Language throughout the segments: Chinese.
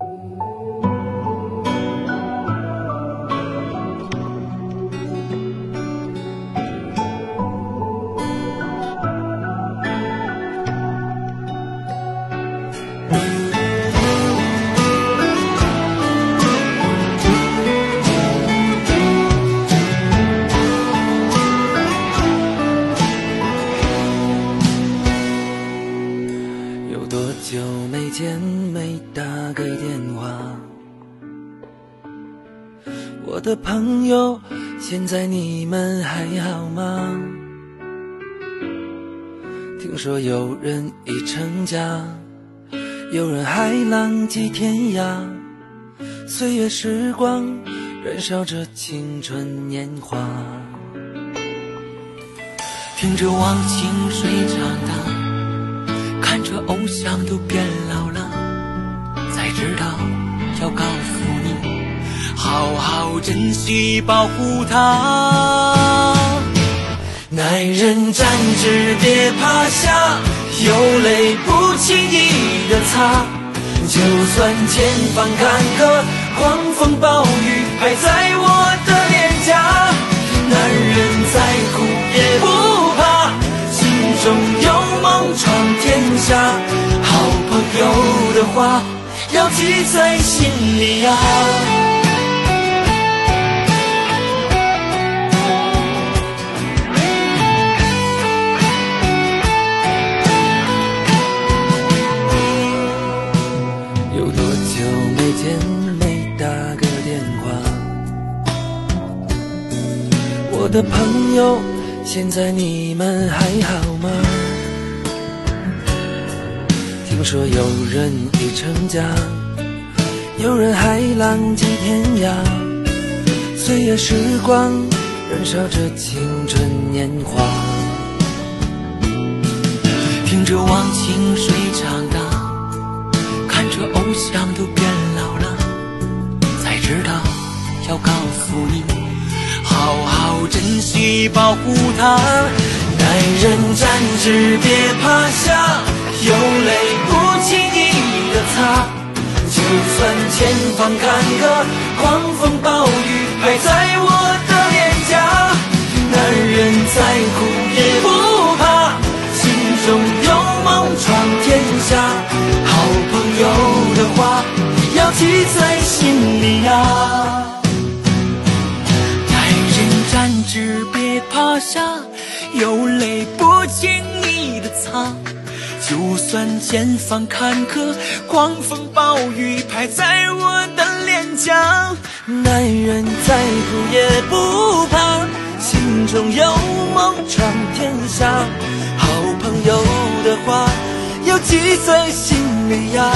有多久没见没打个电话？我的朋友，现在你们还好吗？听说有人已成家，有人还浪迹天涯。岁月时光燃烧着青春年华， 听着忘情水长大，看着偶像都变老了，才知道要告诉你，好好珍惜保护它。 男人站直别趴下，有泪不轻易的擦，就算前方坎坷，狂风暴雨拍在我的脸颊。男人再苦也不怕，心中有梦闯天下，好朋友的话要记在心里啊。有多久没见没打个电话？我的朋友，现在你们还好吗？听说有人已成家，有人还浪迹天涯。岁月时光燃烧着青春年华， 听着忘情水长大，看着偶像都变老了，才知道要告诉你，好好珍惜保护它。 男人站直别趴下，有泪不轻易的擦，就算前方坎坷，狂风暴雨拍在我的脸颊。男人再苦也不怕，心中有梦闯天下，好朋友的话要记在心里啊。 男人站直别趴下，有泪不轻易的擦，就算前方坎坷，狂风暴雨拍在我的脸颊。 男人再苦也不怕，心中有梦闯天下，好朋友的话要记在心里呀。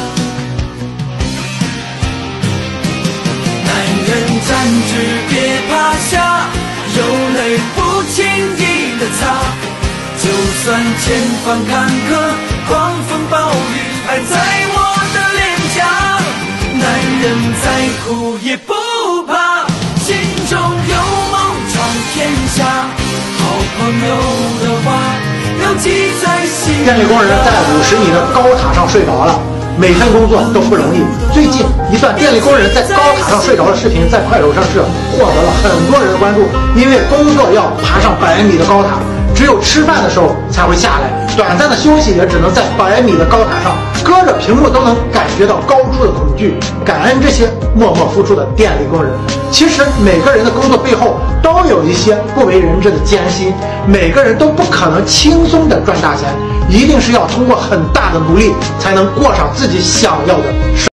男人站直别趴下，有泪不轻易的擦，就算前方坎坷，狂风暴雨拍在我的脸颊。男人再苦也不怕，心中有梦闯天下，好朋友的话要记在心里。 电力工人在50米的高塔上睡着了，每天工作都不容易。最近一段电力工人在高塔上睡着的视频在快手上是获得了很多人的关注，因为工作要爬上100米的高塔，只有吃饭的时候才会下来，短暂的休息也只能在100米的高塔上，隔着屏幕都能感觉到高处的恐惧。感恩这些默默付出的电力工人。其实每个人的工作背后都有一些不为人知的艰辛，每个人都不可能轻松的赚大钱，一定是要通过很大的努力才能过上自己想要的生活。